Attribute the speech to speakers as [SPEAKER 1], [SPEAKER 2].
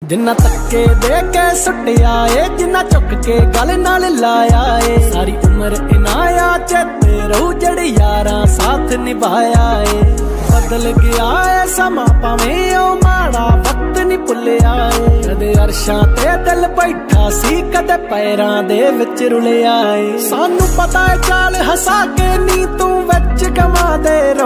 [SPEAKER 1] जिन्ना धक्के दे के सुटिया ए, जिन्ना चुक के गल नाल लाया ए, सारी उम्र इनाया चेते रहू जड़ी यारा साथ निभाया ए। बदल गया है समा भावें ओ माड़ा वक्त नी भुलिया ए, कदे अरशां ते दिल बैठा सी कदे पैरां दे विच रुलिया ए। सानू पता है चाल हसा के नी तू विच गवा दे